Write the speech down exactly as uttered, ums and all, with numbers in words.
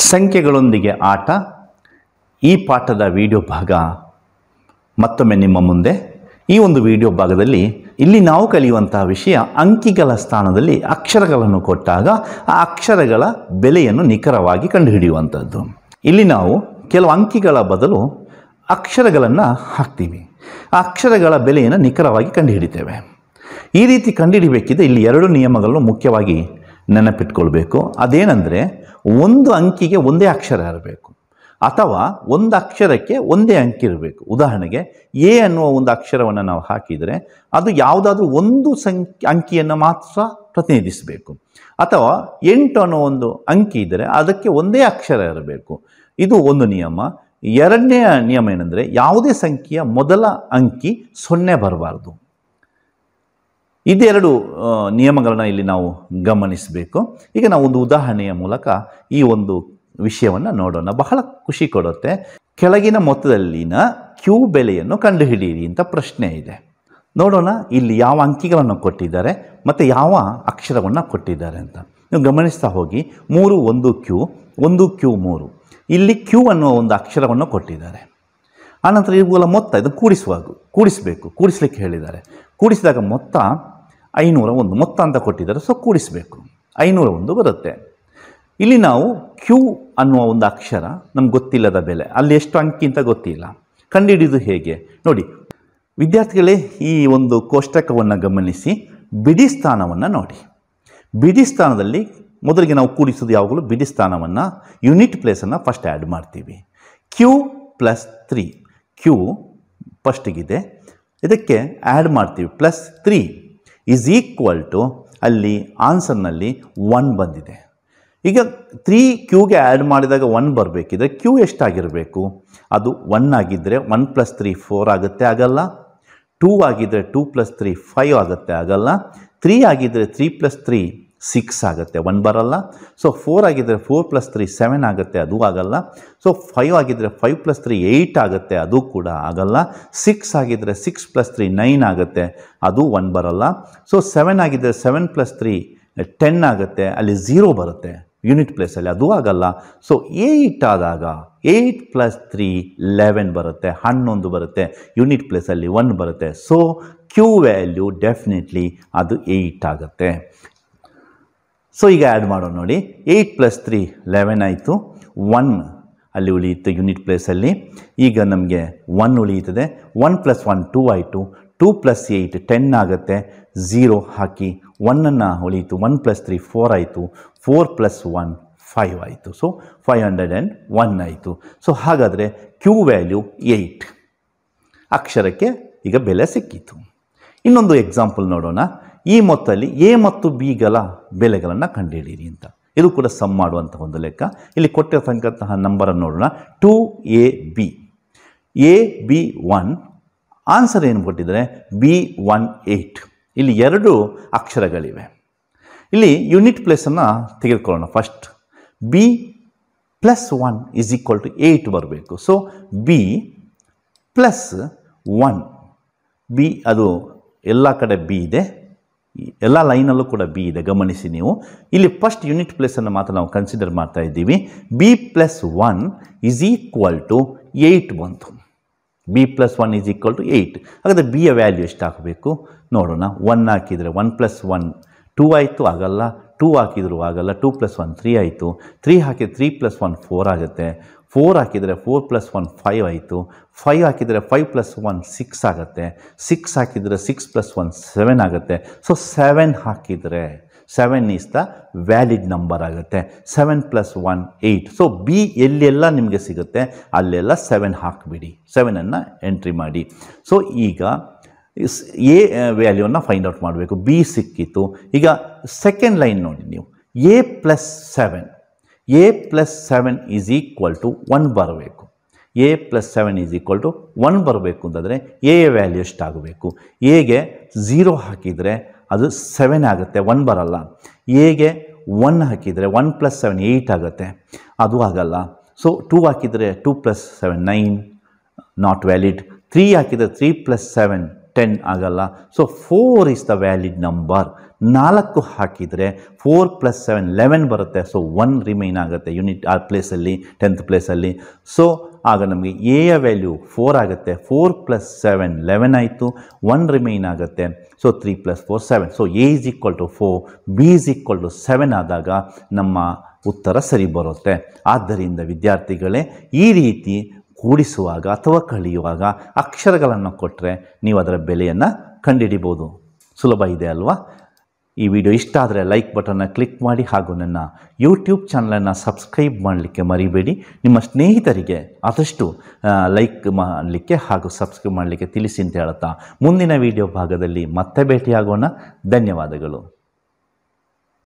ಸಂಖ್ಯೆಗಳೊಂದಿಗೆ ಆಟ ಈ ಪಾಠದ ವಿಡಿಯೋ ಭಾಗ ಮತ್ತೊಮ್ಮೆ ನಿಮ್ಮ ಮುಂದೆ. ಈ ಒಂದು ವಿಡಿಯೋ ಭಾಗದಲ್ಲಿ ಇಲ್ಲಿ ನಾವು ಕಲಿಯುವಂತಹ ವಿಷಯ ಅಂಕಿಗಳ ಸ್ಥಾನದಲ್ಲಿ ಅಕ್ಷರಗಳನ್ನು ಕೊಟ್ಟಾಗ ಆ ಅಕ್ಷರಗಳ ಬೆಲೆಯನ್ನು ನಿಖರವಾಗಿ ಕಂಡುಹಿಡಿಯುವಂಥದ್ದು. ಇಲ್ಲಿ ನಾವು ಕೆಲವು ಅಂಕಿಗಳ ಬದಲು ಅಕ್ಷರಗಳನ್ನು ಹಾಕ್ತೀವಿ. ಆ ಅಕ್ಷರಗಳ ಬೆಲೆಯನ್ನು ನಿಖರವಾಗಿ ಕಂಡುಹಿಡಿತೇವೆ. ಈ ರೀತಿ ಕಂಡುಹಿಡಿಬೇಕಿದ್ರೆ ಇಲ್ಲಿ ಎರಡು ನಿಯಮಗಳನ್ನು ಮುಖ್ಯವಾಗಿ ನೆನಪಿಟ್ಕೊಳ್ಬೇಕು. ಅದೇನೆಂದರೆ, ಒಂದು ಅಂಕಿಗೆ ಒಂದೇ ಅಕ್ಷರ ಇರಬೇಕು ಅಥವಾ ಒಂದು ಅಕ್ಷರಕ್ಕೆ ಒಂದೇ ಅಂಕಿ ಇರಬೇಕು. ಉದಾಹರಣೆಗೆ ಎ ಅನ್ನುವ ಒಂದು ಅಕ್ಷರವನ್ನು ನಾವು ಹಾಕಿದರೆ ಅದು ಯಾವುದಾದ್ರೂ ಒಂದು ಸಂಖ್ಯೆ ಅಂಕಿಯನ್ನು ಮಾತ್ರ ಪ್ರತಿನಿಧಿಸಬೇಕು. ಅಥವಾ ಎಂಟು ಅನ್ನೋ ಒಂದು ಅಂಕಿ ಇದ್ದರೆ ಅದಕ್ಕೆ ಒಂದೇ ಅಕ್ಷರ ಇರಬೇಕು. ಇದು ಒಂದು ನಿಯಮ. ಎರಡನೇ ನಿಯಮ ಏನೆಂದರೆ, ಯಾವುದೇ ಸಂಖ್ಯೆಯ ಮೊದಲ ಅಂಕಿ ಸೊನ್ನೆ ಬರಬಾರ್ದು. ಇದೆರಡು ನಿಯಮಗಳನ್ನ ಇಲ್ಲಿ ನಾವು ಗಮನಿಸಬೇಕು. ಈಗ ನಾವು ಒಂದು ಉದಾಹರಣೆಯ ಮೂಲಕ ಈ ಒಂದು ವಿಷಯವನ್ನು ನೋಡೋಣ. ಬಹಳ ಖುಷಿ ಕೊಡುತ್ತೆ. ಕೆಳಗಿನ ಮೊತ್ತದಲ್ಲಿನ ಕ್ಯೂ ಬೆಲೆಯನ್ನು ಕಂಡುಹಿಡಿಯಿರಿ ಅಂತ ಪ್ರಶ್ನೆ ಇದೆ. ನೋಡೋಣ ಇಲ್ಲಿ ಯಾವ ಅಂಕಿಗಳನ್ನು ಕೊಟ್ಟಿದ್ದಾರೆ ಮತ್ತು ಯಾವ ಅಕ್ಷರವನ್ನು ಕೊಟ್ಟಿದ್ದಾರೆ ಅಂತ. ನೀವು ಗಮನಿಸ್ತಾ ಹೋಗಿ. ಮೂರು ಒಂದು ಕ್ಯೂ, ಒಂದು ಕ್ಯೂ ಮೂರು. ಇಲ್ಲಿ ಕ್ಯೂ ಅನ್ನುವ ಒಂದು ಅಕ್ಷರವನ್ನು ಕೊಟ್ಟಿದ್ದಾರೆ. ಆನಂತರ ಇವುಗಳ ಮೊತ್ತ ಇದು ಕೂಡಿಸುವಾಗ ಕೂಡಿಸಬೇಕು ಕೂಡಿಸ್ಲಿಕ್ಕೆ ಹೇಳಿದ್ದಾರೆ. ಕೂಡಿಸಿದಾಗ ಮೊತ್ತ ಐನೂರ ಒಂದು ಮೊತ್ತ ಅಂತ ಕೊಟ್ಟಿದ್ದಾರೆ. ಸೊ ಕೂಡಿಸಬೇಕು, ಐನೂರ ಒಂದು ಬರುತ್ತೆ. ಇಲ್ಲಿ ನಾವು ಕ್ಯೂ ಅನ್ನುವ ಒಂದು ಅಕ್ಷರ ನಮ್ಗೆ ಗೊತ್ತಿಲ್ಲದ ಬೆಲೆ, ಅಲ್ಲಿ ಎಷ್ಟು ಅಂಕಿ ಅಂತ ಗೊತ್ತಿಲ್ಲ. ಕಂಡುಹಿಡಿದು ಹೇಗೆ ನೋಡಿ ವಿದ್ಯಾರ್ಥಿಗಳೇ, ಈ ಒಂದು ಕೋಷ್ಟಕವನ್ನು ಗಮನಿಸಿ ಬಿಡಿ ಸ್ಥಾನವನ್ನು ನೋಡಿ. ಬಿಡಿ ಸ್ಥಾನದಲ್ಲಿ ಮೊದಲಿಗೆ ನಾವು ಕೂಡಿಸೋದು ಯಾವಾಗಲೂ ಬಿಡಿ ಸ್ಥಾನವನ್ನು ಯೂನಿಟ್ ಪ್ಲೇಸನ್ನು ಫಸ್ಟ್ ಆ್ಯಡ್ ಮಾಡ್ತೀವಿ. ಕ್ಯೂ ಪ್ಲಸ್ ತ್ರೀ, ಕ್ಯೂ ಫಸ್ಟಿಗಿದೆ, ಇದಕ್ಕೆ ಆ್ಯಡ್ ಮಾಡ್ತೀವಿ plus three is equal to, ಅಲ್ಲಿ ಆನ್ಸರ್ನಲ್ಲಿ ಒನ್ ಬಂದಿದೆ. ಈಗ ತ್ರೀ ಕ್ಯೂಗೆ ಆ್ಯಡ್ ಮಾಡಿದಾಗ ಒನ್ ಬರಬೇಕಿದ್ರೆ ಕ್ಯೂ ಎಷ್ಟಾಗಿರಬೇಕು? ಅದು ಒನ್ ಆಗಿದ್ದರೆ ಒನ್ ಪ್ಲಸ್ ತ್ರೀ ಫೋರ್ ಆಗುತ್ತೆ, ಆಗಲ್ಲ. ಟೂ ಆಗಿದ್ದರೆ ಟೂ ಪ್ಲಸ್ ತ್ರೀ ಫೈವ್ ಆಗುತ್ತೆ, ಆಗಲ್ಲ. ತ್ರೀ ಆಗಿದ್ದರೆ ತ್ರೀ ಪ್ಲಸ್ ತ್ರೀ ಸಿಕ್ಸ್ ಆಗುತ್ತೆ, ಒನ್ ಬರಲ್ಲ. ಸೊ ಫೋರ್ ಆಗಿದ್ದರೆ ಫೋರ್ ಪ್ಲಸ್ ತ್ರೀ ಸೆವೆನ್ ಆಗುತ್ತೆ, ಅದು ಆಗಲ್ಲ. ಸೊ ಫೈವ್ ಆಗಿದ್ದರೆ ಫೈವ್ ಪ್ಲಸ್ ತ್ರೀ ಏಯ್ಟ್ ಆಗುತ್ತೆ, ಅದು ಕೂಡ ಆಗಲ್ಲ. ಸಿಕ್ಸ್ ಆಗಿದ್ದರೆ ಸಿಕ್ಸ್ ಪ್ಲಸ್ ತ್ರೀ ನೈನ್ ಆಗುತ್ತೆ, ಅದು ಒನ್ ಬರಲ್ಲ. ಸೊ ಸೆವೆನ್ ಆಗಿದ್ದರೆ ಸೆವೆನ್ ಪ್ಲಸ್ ತ್ರೀ ಟೆನ್ ಆಗುತ್ತೆ, ಅಲ್ಲಿ ಝೀರೋ ಬರುತ್ತೆ ಯೂನಿಟ್ ಪ್ಲೇಸಲ್ಲಿ, ಅದು ಆಗಲ್ಲ. ಸೊ ಏಯ್ಟ್ ಆದಾಗ ಏಯ್ಟ್ ಪ್ಲಸ್ ತ್ರೀ ಲೆವೆನ್ ಬರುತ್ತೆ, ಹನ್ನೊಂದು ಬರುತ್ತೆ, ಯೂನಿಟ್ ಪ್ಲೇಸಲ್ಲಿ ಒನ್ ಬರುತ್ತೆ. ಸೊ ಕ್ಯೂ ವ್ಯಾಲ್ಯೂ ಡೆಫಿನೆಟ್ಲಿ ಅದು ಏಯ್ಟ್ ಆಗುತ್ತೆ. ಸೊ ಈಗ ಆ್ಯಡ್ ಮಾಡೋಣ ನೋಡಿ. ಏಯ್ಟ್ ಪ್ಲಸ್ ತ್ರೀ ಲೆವೆನ್ ಆಯಿತು, ಒನ್ ಅಲ್ಲಿ ಉಳಿಯುತ್ತೆ ಯೂನಿಟ್ ಪ್ಲೇಸಲ್ಲಿ. ಈಗ ನಮಗೆ ಒನ್ ಉಳಿಯುತ್ತದೆ. ಒನ್ ಪ್ಲಸ್ ಒನ್ ಟೂ ಆಯಿತು, ಟೂ ಪ್ಲಸ್ ಏಯ್ಟ್ ಟೆನ್ ಆಗುತ್ತೆ, ಝೀರೋ ಹಾಕಿ ಒನ್ನನ್ನು ಉಳಿಯಿತು. ಒನ್ ಪ್ಲಸ್ ತ್ರೀ ಫೋರ್ ಆಯಿತು, ಫೋರ್ ಪ್ಲಸ್ ಒನ್ ಫೈವ್ ಆಯಿತು. So five hundred and one ಆಯಿತು. ಸೊ ಹಾಗಾದರೆ ಕ್ಯೂ ವ್ಯಾಲ್ಯೂ ಏಯ್ಟ್, ಅಕ್ಷರಕ್ಕೆ ಈಗ ಬೆಲೆ ಸಿಕ್ಕಿತು. ಇನ್ನೊಂದು ಎಕ್ಸಾಂಪಲ್ ನೋಡೋಣ. ಈ ಮೊತ್ತದಲ್ಲಿ ಎ ಮತ್ತು ಬಿಗಳ ಬೆಲೆಗಳನ್ನು ಕಂಡುಹಿಡಿಯಿರಿ ಅಂತ. ಇದು ಕೂಡ ಸಮ್ ಮಾಡುವಂಥ ಒಂದು ಲೆಕ್ಕ. ಇಲ್ಲಿ ಕೊಟ್ಟಿರತಕ್ಕಂತಹ ನಂಬರನ್ನು ನೋಡೋಣ. Two A B, A B one, answer ಏನು ಕೊಟ್ಟಿದ್ದಾರೆ? B one eight. ಇಲ್ಲಿ ಎರಡು ಅಕ್ಷರಗಳಿವೆ. ಇಲ್ಲಿ ಯೂನಿಟ್ ಪ್ಲೇಸನ್ನು ತೆಗೆದುಕೊಳ್ಳೋಣ. First B plus one is equal to eight ಬರಬೇಕು. So B plus one, B ಅದು ಎಲ್ಲ ಕಡೆ ಬಿ ಇದೆ, ಎಲ್ಲ ಲೈನಲ್ಲೂ ಕೂಡ ಬಿ ಇದೆ, ಗಮನಿಸಿ ನೀವು. ಇಲ್ಲಿ ಫಸ್ಟ್ ಯೂನಿಟ್ ಪ್ಲೇಸನ್ನು ಮಾತ್ರ ನಾವು ಕನ್ಸಿಡರ್ ಮಾಡ್ತಾ ಇದ್ದೀವಿ. B plus one is equal to eight ಬಂತು. B plus one is equal to eight. ಹಾಗಾದರೆ ಬಿಯ ವ್ಯಾಲ್ಯೂ ಎಷ್ಟು ಹಾಕಬೇಕು ನೋಡೋಣ. ಒನ್ ಹಾಕಿದರೆ ಒನ್ ಪ್ಲಸ್ ಒನ್ ಟೂ ಆಯಿತು, ಆಗಲ್ಲ. ಟೂ ಹಾಕಿದರೂ ಆಗಲ್ಲ. ಟೂ ಪ್ಲಸ್ ಒನ್ ತ್ರೀ ಆಯಿತು. ತ್ರೀ ಹಾಕಿದರೆ ತ್ರೀ ಪ್ಲಸ್ ಒನ್ ಫೋರ್ ಆಗುತ್ತೆ. ಫೋರ್ ಹಾಕಿದರೆ ಫೋರ್ ಪ್ಲಸ್ ಒನ್ ಫೈವ್ ಆಯಿತು. ಫೈವ್ ಹಾಕಿದರೆ ಫೈವ್ ಪ್ಲಸ್ ಒನ್ ಸಿಕ್ಸ್ ಆಗುತ್ತೆ. ಸಿಕ್ಸ್ ಹಾಕಿದರೆ ಸಿಕ್ಸ್ ಪ್ಲಸ್ ಒನ್ ಸೆವೆನ್ ಆಗುತ್ತೆ. ಸೊ ಸೆವೆನ್ ಹಾಕಿದರೆ seven is the valid number ಆಗುತ್ತೆ. Seven plus one eight. So B ಎಲ್ಲೆಲ್ಲ ನಿಮಗೆ ಸಿಗುತ್ತೆ ಅಲ್ಲೆಲ್ಲ ಸೆವೆನ್ ಹಾಕಿಬಿಡಿ, ಸೆವೆನನ್ನು ಎಂಟ್ರಿ ಮಾಡಿ. ಸೊ ಈಗ ಎ ವ್ಯಾಲ್ಯೂವನ್ನು ಫೈಂಡ್ ಔಟ್ ಮಾಡಬೇಕು. ಬಿ ಸಿಕ್ಕಿತು. ಈಗ ಸೆಕೆಂಡ್ ಲೈನ್ ನೋಡಿ ನೀವು. A plus seven, A plus seven is equal to one ಬರಬೇಕು. A plus seven is equal to one ಬರಬೇಕು ಅಂತಂದರೆ ಎ ವ್ಯಾಲ್ಯೂ ಎಷ್ಟಾಗಬೇಕು? ಎಗೆ ಝೀರೋ ಹಾಕಿದರೆ ಅದು ಸೆವೆನ್ ಆಗುತ್ತೆ, ಒನ್ ಬರಲ್ಲ. ಎಗೆ ಒನ್ ಹಾಕಿದರೆ ಒನ್ ಪ್ಲಸ್ ಸೆವೆನ್ ಏಯ್ಟ್ ಆಗುತ್ತೆ, ಅದು ಆಗಲ್ಲ. ಸೊ ಟೂ ಹಾಕಿದರೆ two plus seven nine, not valid. Three ಹಾಕಿದರೆ ತ್ರೀ ಪ್ಲಸ್ ಸೆವೆನ್ ಟೆನ್ ಆಗಲ್ಲ. So four is the valid number. ನಾಲ್ಕು ಹಾಕಿದರೆ ಫೋರ್ ಪ್ಲಸ್ ಸೆವೆನ್ ಲೆವೆನ್ ಬರುತ್ತೆ. ಸೊ ಒನ್ ರಿಮೈನ್ ಆಗುತ್ತೆ ಯೂನಿಟ್ ಆ ಪ್ಲೇಸಲ್ಲಿ, ಟೆಂತ್ ಪ್ಲೇಸಲ್ಲಿ. ಸೊ ಆಗ ನಮಗೆ ಎಯ ವ್ಯಾಲ್ಯೂ ಫೋರ್ ಆಗುತ್ತೆ. ಫೋರ್ ಪ್ಲಸ್ ಸೆವೆನ್ ಲೆವೆನ್ ಆಯಿತು, ಒನ್ ರಿಮೈನ್ ಆಗುತ್ತೆ. So three plus four seven. So A is equal to four, B is equal to seven ಆದಾಗ ನಮ್ಮ ಉತ್ತರ ಸರಿ ಬರುತ್ತೆ. ಆದ್ದರಿಂದ ವಿದ್ಯಾರ್ಥಿಗಳೇ, ಈ ರೀತಿ ಕೂಡಿಸುವಾಗ ಅಥವಾ ಕಳೆಯುವಾಗ ಅಕ್ಷರಗಳನ್ನು ಕೊಟ್ಟರೆ ನೀವು ಅದರ ಬೆಲೆಯನ್ನು ಕಂಡುಹಿಡಿಬೋದು. ಸುಲಭ ಇದೆ ಅಲ್ವಾ? ಈ ವಿಡಿಯೋ ಇಷ್ಟ ಆದರೆ ಲೈಕ್ ಬಟನ್ನ ಕ್ಲಿಕ್ ಮಾಡಿ ಹಾಗೂ ನನ್ನ ಯೂಟ್ಯೂಬ್ ಚಾನಲನ್ನು ಸಬ್ಸ್ಕ್ರೈಬ್ ಮಾಡಲಿಕ್ಕೆ ಮರಿಬೇಡಿ. ನಿಮ್ಮ ಸ್ನೇಹಿತರಿಗೆ ಆದಷ್ಟು ಲೈಕ್ ಮಾಡಲಿಕ್ಕೆ ಹಾಗೂ ಸಬ್ಸ್ಕ್ರೈಬ್ ಮಾಡಲಿಕ್ಕೆ ತಿಳಿಸಿ ಅಂತ ಹೇಳ್ತಾ ಮುಂದಿನ ವಿಡಿಯೋ ಭಾಗದಲ್ಲಿ ಮತ್ತೆ ಭೇಟಿಯಾಗೋಣ. ಧನ್ಯವಾದಗಳು.